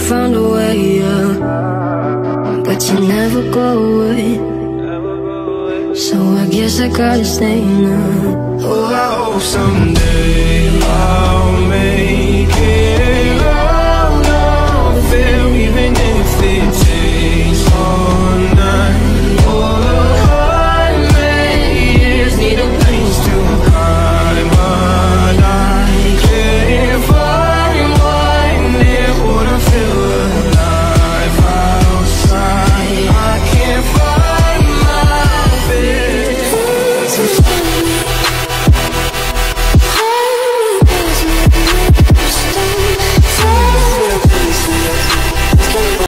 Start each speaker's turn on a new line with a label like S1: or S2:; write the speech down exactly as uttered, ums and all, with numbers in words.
S1: found a way, yeah, but you never go away. So I guess I gotta stay now.
S2: Oh, I hope someday I'll